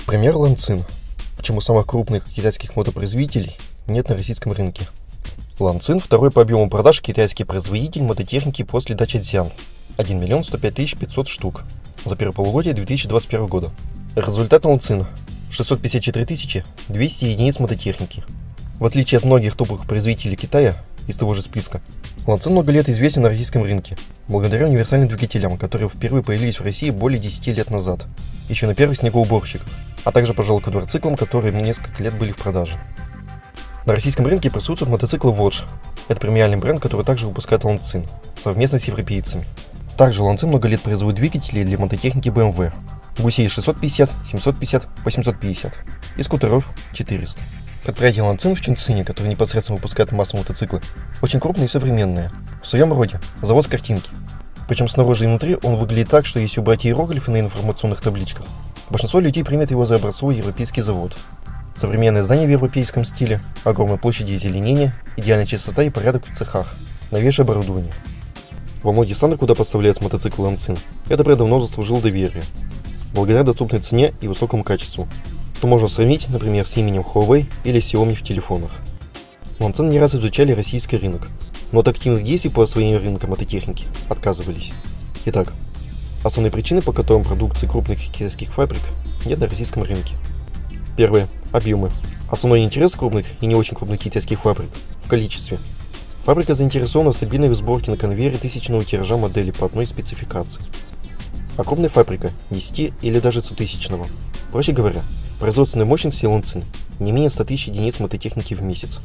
Пример Lanzin. Почему самых крупных китайских мотопроизводителей нет на российском рынке. Lanzin – второй по объему продаж китайский производитель мототехники после Dachadzhan. 1 105 500 штук за первое полугодие 2021 года. Результат Lanzin – 654 200 единиц мототехники. В отличие от многих топовых производителей Китая из того же списка, Lanzin много лет известен на российском рынке, благодаря универсальным двигателям, которые впервые появились в России более 10 лет назад, еще на первых снегоуборщиках, а также, пожалуй, квадроциклам, которые несколько лет были в продаже. На российском рынке присутствуют мотоциклы Watch. Это премиальный бренд, который также выпускает Lanzin, совместно с европейцами. Также Lanzin много лет производит двигатели для мототехники BMW, гусей 650, 750, 850 и скутеров 400. Предприятие Lanzin в Чунцине, которое непосредственно выпускает массовые мотоциклы, очень крупное и современное. В своем роде завод с картинки. Причем снаружи и внутри он выглядит так, что если убрать иероглифы на информационных табличках, большинство людей примет его за образцовый европейский завод. Современное здание в европейском стиле, огромные площади озеленения, идеальная чистота и порядок в цехах, новейшее оборудование. Во многих странах, куда поставляется мотоцикл Lanzin, это бренд давно заслужил доверие, благодаря доступной цене и высокому качеству, что можно сравнить, например, с именем Huawei или Xiaomi в телефонах. Lanzin не раз изучали российский рынок, но от активных действий по освоению рынка мототехники отказывались. Итак, основные причины, по которым продукции крупных китайских фабрик нет на российском рынке. Первое. Объемы. Основной интерес крупных и не очень крупных китайских фабрик в количестве. Фабрика заинтересована в стабильной сборке на конвейере тысячного тиража модели по одной спецификации. А крупная фабрика 10 или даже 100-тысячного. Проще говоря, производственная мощность Lanzin не менее 100 тысяч единиц мототехники в месяц.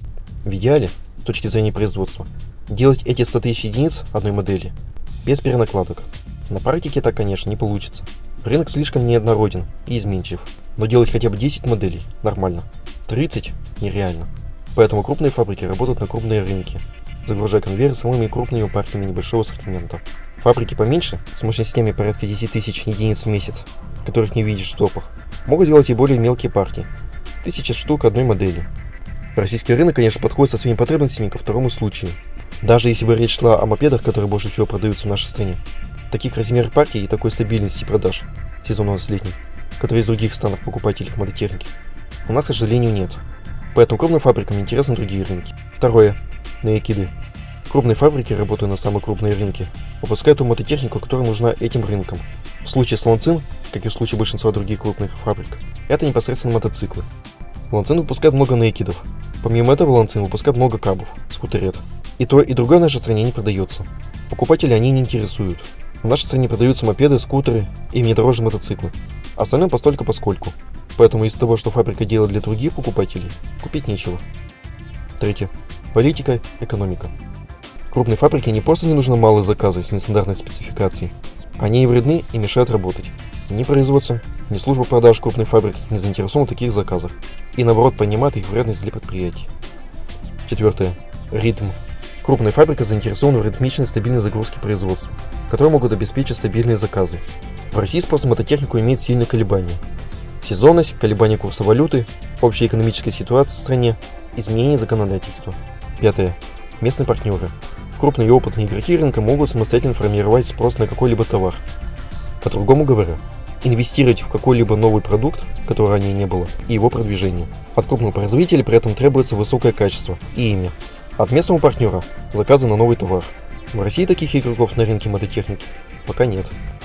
В идеале, с точки зрения производства, делать эти 100 тысяч единиц одной модели без перенакладок. На практике так, конечно, не получится. Рынок слишком неоднороден и изменчив. Но делать хотя бы 10 моделей нормально, 30 нереально. Поэтому крупные фабрики работают на крупные рынки, загружая конвейер самыми крупными партиями небольшого ассортимента. Фабрики поменьше, с мощностями порядка 10 тысяч единиц в месяц, которых не видишь в топах, могут делать и более мелкие партии, 1000 штук одной модели. Российский рынок, конечно, подходит со своими потребностями ко второму случаю. Даже если бы речь шла о мопедах, которые больше всего продаются в нашей стране, таких размеров партий и такой стабильности продаж, сезон у нас летний, которые из других странах покупателей мототехники, у нас, к сожалению, нет. Поэтому крупным фабрикам интересны другие рынки. Второе. Наекиды. Крупные фабрики, работая на самые крупные рынки, выпускают ту мототехнику, которая нужна этим рынкам. В случае с Lanzin, как и в случае большинства других крупных фабрик, это непосредственно мотоциклы. Lanzin выпускает много наекидов. Помимо этого Lanzin выпускает много кабов, скутерет. И то, и другое в нашей стране не продается. Покупатели они не интересуют. В нашей стране продаются мопеды, скутеры и внедорожные мотоциклы. Остальное постольку-поскольку. Поэтому из того, что фабрика делает для других покупателей, купить нечего. Третье. Политика, экономика. Крупной фабрике не просто не нужны малые заказы с нестандартной спецификацией. Они и вредны, и мешают работать. Ни производство, ни служба продаж крупной фабрики не заинтересованы в таких заказах. И наоборот понимают их вредность для предприятий. Четвертое. Ритм. Крупная фабрика заинтересована в ритмичной стабильной загрузке производства, которые могут обеспечить стабильные заказы. В России спрос на мототехнику имеет сильные колебания. Сезонность, колебания курса валюты, общая экономическая ситуация в стране, изменение законодательства. Пятое. Местные партнеры. Крупные и опытные игроки рынка могут самостоятельно формировать спрос на какой-либо товар. По-другому говоря, инвестировать в какой-либо новый продукт, который ранее не было, и его продвижение. От крупного производителя при этом требуется высокое качество и имя. От местного партнера заказы на новый товар. В России таких игроков на рынке мототехники пока нет.